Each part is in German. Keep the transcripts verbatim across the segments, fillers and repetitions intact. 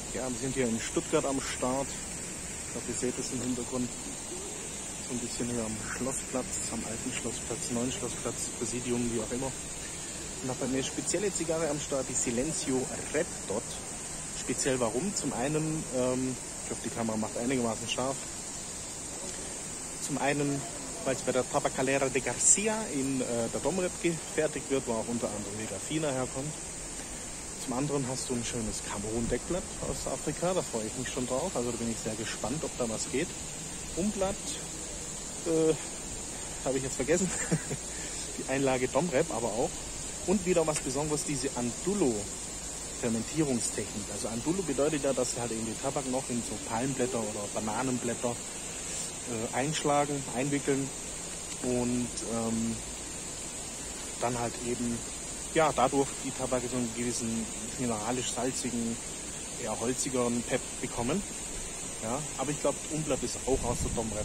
Ja, wir sind hier in Stuttgart am Start. Ich glaube, ihr seht es im Hintergrund. So ein bisschen hier am Schlossplatz, am alten Schlossplatz, neuen Schlossplatz, Präsidium, wie auch immer. Und habe eine spezielle Zigarre am Start, die Silencio Red Dot. Speziell warum? Zum einen, ähm, ich hoffe, die Kamera macht einigermaßen scharf. Zum einen, weil es bei der Tabacalera de Garcia in äh, der Domrep gefertigt wird, wo auch unter anderem Vega Fina herkommt. Zum anderen hast du ein schönes Kamerun-Deckblatt aus Afrika, da freue ich mich schon drauf. Also da bin ich sehr gespannt, ob da was geht. Umblatt, äh, habe ich jetzt vergessen. Die Einlage Domrep aber auch. Und wieder was Besonderes, diese Andulo Fermentierungstechnik. Also Andulo bedeutet ja, dass sie halt eben den Tabak noch in so Palmblätter oder Bananenblätter äh, einschlagen, einwickeln und ähm, dann halt eben ja dadurch die Tabak so einen gewissen mineralisch-salzigen, eher holzigeren Pep bekommen. Ja, aber ich glaube, Umblatt ist auch aus der Domrep.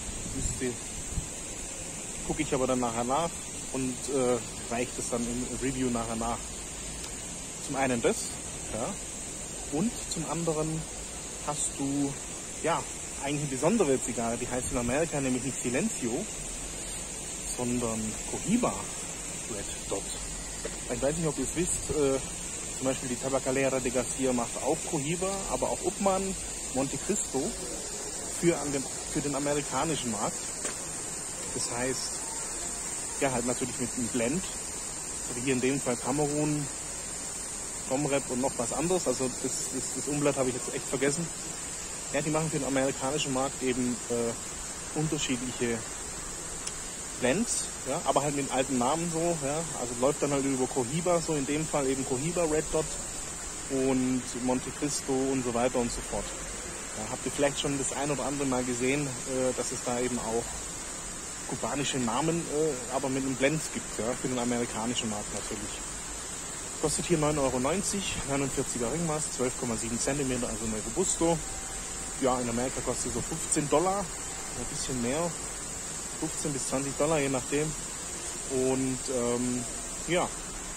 Gucke ich aber dann nachher nach und äh, reicht es dann im Review nachher nach. Zum einen das. Ja. Und zum anderen hast du ja eigentlich eine besondere Zigarre, die heißt in Amerika nämlich nicht Silencio, sondern Cohiba Red Dot. Ich weiß nicht, ob ihr es wisst, äh, zum Beispiel die Tabacalera de Garcia macht auch Cohiba, aber auch Upmann, Monte Cristo für, an dem, für den amerikanischen Markt. Das heißt, ja halt natürlich mit einem Blend, oder hier in dem Fall Kamerun, Domrep und noch was anderes, also das, das, das Umblatt habe ich jetzt echt vergessen. Ja, die machen für den amerikanischen Markt eben äh, unterschiedliche Blends, ja, aber halt mit alten Namen so, ja, also läuft dann halt über Cohiba, so in dem Fall eben Cohiba Red Dot und Monte Cristo und so weiter und so fort. Ja, habt ihr vielleicht schon das ein oder andere Mal gesehen, äh, dass es da eben auch kubanische Namen, äh, aber mit einem Blends gibt, ja, für den amerikanischen Markt natürlich. Kostet hier neun Euro neunzig, neunundvierziger Ringmaß, zwölf Komma sieben Zentimeter, also eine Robusto. Ja, in Amerika kostet so fünfzehn Dollar, ein bisschen mehr, fünfzehn bis zwanzig Dollar, je nachdem. Und ähm, ja,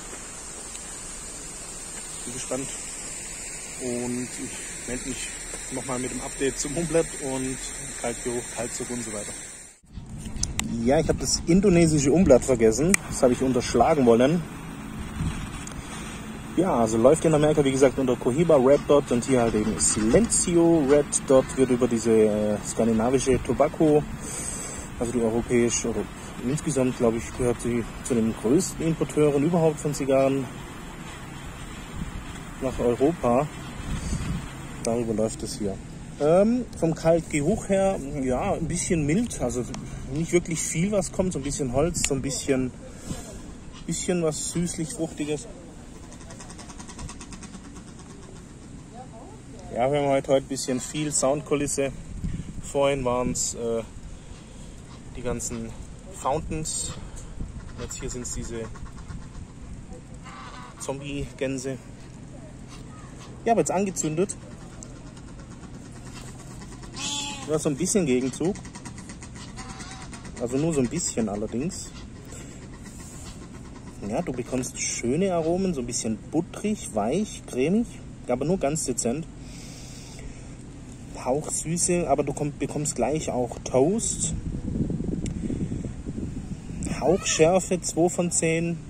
bin gespannt. Und ich melde mich nochmal mit dem Update zum Umblatt und Kaltgeruch, Kaltzug und so weiter. Ja, ich habe das indonesische Umblatt vergessen, das habe ich unterschlagen wollen. Ja, also läuft in Amerika, wie gesagt, unter Cohiba Red Dot und hier halt eben Silencio Red Dot, wird über diese äh, skandinavische Tobacco, also die europäische, oder insgesamt, glaube ich, gehört sie zu den größten Importeuren überhaupt von Zigarren nach Europa. Darüber läuft es hier. Ähm, vom Kaltgeruch her, ja, ein bisschen mild, also nicht wirklich viel, was kommt, so ein bisschen Holz, so ein bisschen, bisschen was süßlich-fruchtiges. Ja, wir haben heute, heute ein bisschen viel Soundkulisse. Vorhin waren es äh, die ganzen Fountains. Jetzt hier sind es diese Zombie-Gänse. Ja, aber jetzt angezündet. Du hast so ein bisschen Gegenzug. Also nur so ein bisschen allerdings. Ja, du bekommst schöne Aromen, so ein bisschen butterig, weich, cremig, aber nur ganz dezent. Hauchsüße, aber du bekommst gleich auch Toast. Hauchschärfe, zwei von zehn.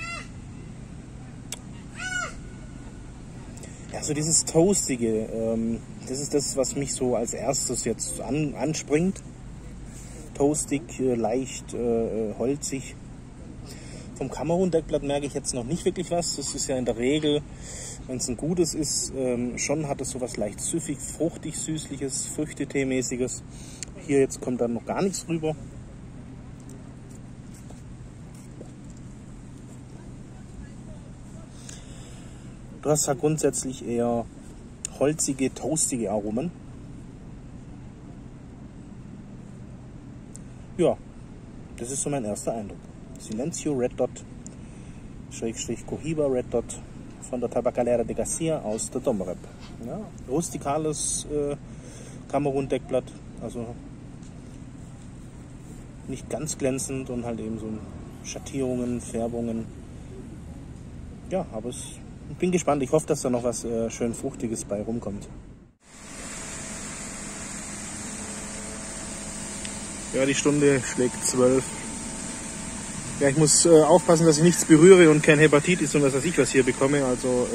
Also dieses Toastige, ähm, das ist das, was mich so als erstes jetzt an, anspringt. Toastig, äh, leicht äh, holzig. Vom Kamerun-Deckblatt merke ich jetzt noch nicht wirklich was. Das ist ja in der Regel, wenn es ein gutes ist, ähm, schon hat es sowas leicht süffig, fruchtig, süßliches, Früchtetee-mäßiges. Hier jetzt kommt dann noch gar nichts rüber. Du hast ja grundsätzlich eher holzige, toastige Aromen. Ja, das ist so mein erster Eindruck. Silencio Red Dot, Schrägstrich Cohiba Red Dot von der Tabacalera de Garcia aus der Domrep. Ja, rustikales äh, Kamerun-Deckblatt, also nicht ganz glänzend und halt eben so Schattierungen, Färbungen. Ja, aber es, ich bin gespannt. Ich hoffe, dass da noch was äh, schön Fruchtiges bei rumkommt. Ja, die Stunde schlägt zwölf. Ja, ich muss äh, aufpassen, dass ich nichts berühre und kein Hepatitis und was weiß ich was hier bekomme. Also,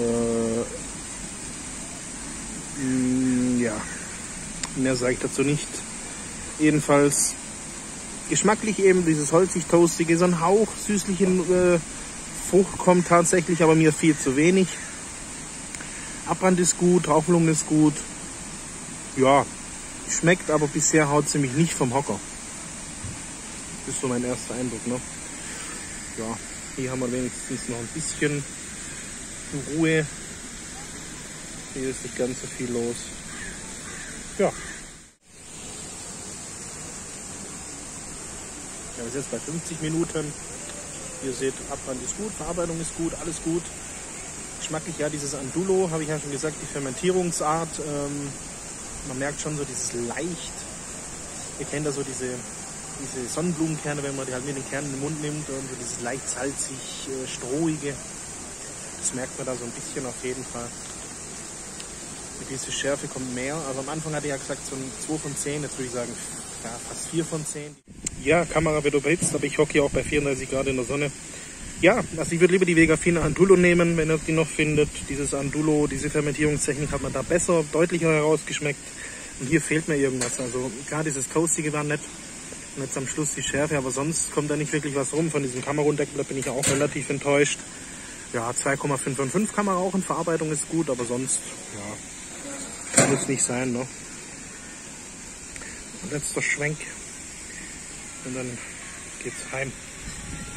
äh, mh, ja, mehr sage ich dazu nicht. Jedenfalls geschmacklich eben dieses holzig-toastige, so ein Hauch süßlichen äh, Frucht kommt tatsächlich, aber mir viel zu wenig. Abbrand ist gut, Rauchlungen ist gut. Ja, schmeckt, aber bisher haut sie mich nicht vom Hocker. Das ist so mein erster Eindruck, ne? Ja, hier haben wir wenigstens noch ein bisschen Ruhe. Hier ist nicht ganz so viel los. Ja. Ja, wir sind jetzt bei fünfzig Minuten. Ihr seht, Abbrand ist gut, Verarbeitung ist gut, alles gut. Geschmacklich, ja, dieses Andulo, habe ich ja schon gesagt, die Fermentierungsart. Ähm, man merkt schon so dieses leicht, ihr kennt da so diese, diese Sonnenblumenkerne, wenn man die halt mit den Kernen in den Mund nimmt und so dieses leicht salzig, äh, strohige. Das merkt man da so ein bisschen auf jeden Fall. Mit dieser Schärfe kommt mehr. Also am Anfang hatte ich ja gesagt, so ein zwei von zehn, jetzt würde ich sagen, ja, fast vier von zehn. Ja, Kamera wird überhitzt, aber ich hocke hier auch bei vierunddreißig Grad in der Sonne. Ja, also ich würde lieber die Vegafina Andulo nehmen, wenn ihr die noch findet. Dieses Andulo, diese Fermentierungstechnik hat man da besser, deutlicher herausgeschmeckt. Und hier fehlt mir irgendwas. Also klar, dieses Toastige war nett. Und jetzt am Schluss die Schärfe, aber sonst kommt da nicht wirklich was rum. Von diesem Kamerundeckel, da bin ich auch relativ enttäuscht. Ja, zwei Komma fünf von fünf kann man rauchen, Verarbeitung ist gut, aber sonst, ja, kann es nicht sein, ne? Und letzter Schwenk. Und dann geht's heim.